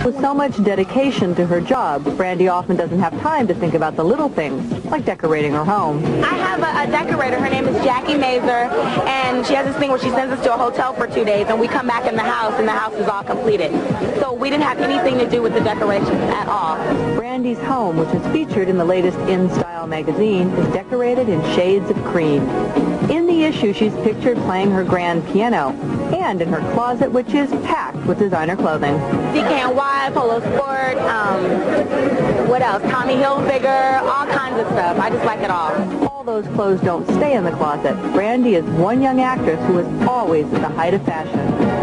With so much dedication to her job, Brandy often doesn't have time to think about the little things, like decorating her home. I have a decorator. Her name is Jacki Mazur, and she has this thing where she sends us to a hotel for 2 days, and we come back in the house, and the house is all completed. So we didn't have anything to do with the decorations at all. Brandy's home, which is featured in the latest In Style magazine, is decorated in shades of cream. In the issue, she's pictured playing her grand piano, and in her closet, which is packed with designer clothing. DKNY, Polo Sport, what else? Tommy Hilfiger, all kinds of stuff. I just like it all. All those clothes don't stay in the closet. Brandy is one young actress who is always at the height of fashion.